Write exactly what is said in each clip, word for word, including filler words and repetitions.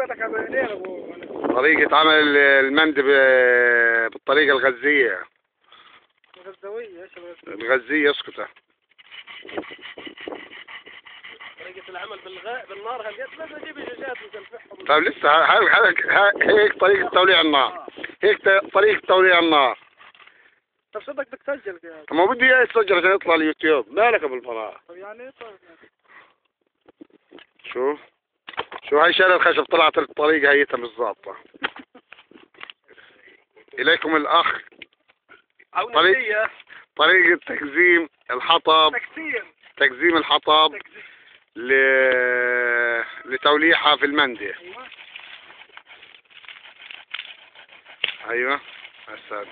حضرتك على عينينا ابو. طريقة عمل المندي ب- بالطريقة الغزية. الغزاوية ايش الغزاوية؟ الغزية اسكت. طريقة العمل بالغاء بالنار هل لازم نجيب الدجاج ونسلفحهم. طيب لسه ه- ه- ه- هيك طريقة توليع النار. هيك ت- طريقة توليع النار. طب صدق بدك تسجل فيها. ما بدي اياه يتسجل عشان يطلع اليوتيوب. مالك ابو البراء؟ طب يعني ايه طيب؟ شو؟ شو هاي شال الخشب طلعت الطريقة هيتها بالضبط. إليكم الأخ طريق طريقة تكزيم الحطب. تكسير. تكزيم الحطب ل... لتوليحها في المندي. ايوه. أيوة هسه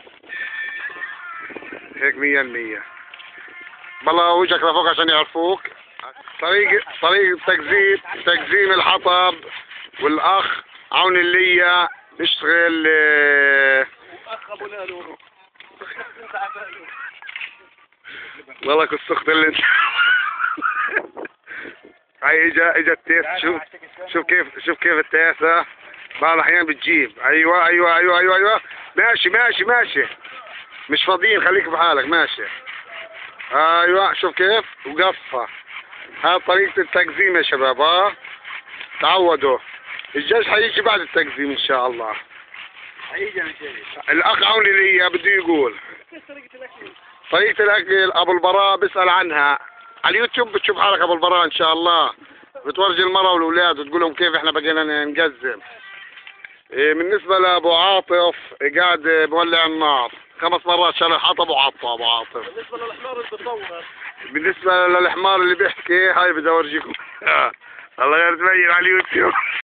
هيك مية المية. بالله وجهك لفوق عشان يعرفوك. طريقة طريقة تكزيم تكزيم الحطب، والأخ عون اللي بيشتغل آه، واخ ابو نالو. والله السخط اللي انت. هاي اجا اجا التيس. شوف شوف كيف شوف كيف التيسة بعض الاحيان بتجيب. ايوه ايوه ايوه ايوه ايوه ماشي ماشي ماشي. مش فاضيين خليك بحالك ماشي. ايوه شوف كيف وقفها. هاي طريقة التقزيم يا شباب. ها تعودوا. الجيش حيجي بعد التقزيم ان شاء الله. حيجي الجيش. الاخ عوني لي بده يقول كيف طريقة الاكل؟ طريقة الأكل أبو البراء بيسأل عنها على اليوتيوب. بتشوف حالك أبو البراء إن شاء الله. بتورجي المرأة والأولاد وتقول لهم كيف إحنا بقينا نقزم. إيه بالنسبة لأبو عاطف قاعد مولع النار خمس مرات شال الحطب وعطى أبو عاطف. بالنسبة للحمار اللي بتصور. بالنسبة للحمار اللي بيحكي هاي بدي أورجيكم. الله غير تبين على اليوتيوب.